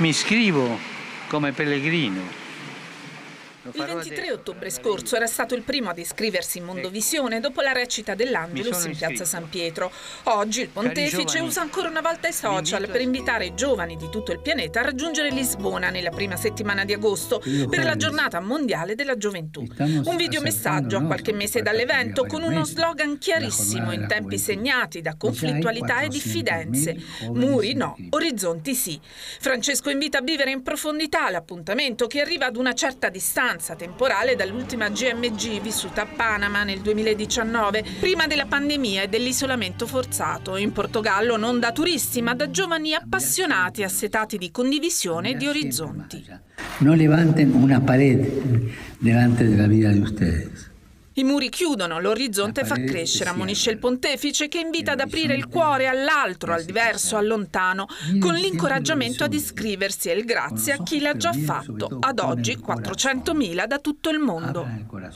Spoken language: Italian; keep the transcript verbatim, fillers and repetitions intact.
Mi iscrivo come pellegrino. Il ventitré ottobre scorso era stato il primo ad iscriversi in Mondovisione dopo la recita dell'Angelus in piazza San Pietro. Oggi il pontefice usa ancora una volta i social per invitare i giovani di tutto il pianeta a raggiungere Lisbona nella prima settimana di agosto per la giornata mondiale della gioventù. Un videomessaggio a qualche mese dall'evento con uno slogan chiarissimo in tempi segnati da conflittualità e diffidenze. Muri no, orizzonti sì. Francesco invita a vivere in profondità l'appuntamento che arriva ad una certa distanza temporale dall'ultima G M G vissuta a Panama nel duemiladiciannove, prima della pandemia e dell'isolamento forzato, in Portogallo non da turisti ma da giovani appassionati, assetati di condivisione e di orizzonti. Non levanten una parete delante della vita di ustedes. I muri chiudono, l'orizzonte fa crescere, ammonisce il pontefice che invita ad aprire il cuore all'altro, al diverso, al lontano, con l'incoraggiamento ad iscriversi e il grazie a chi l'ha già fatto, ad oggi quattrocentomila da tutto il mondo.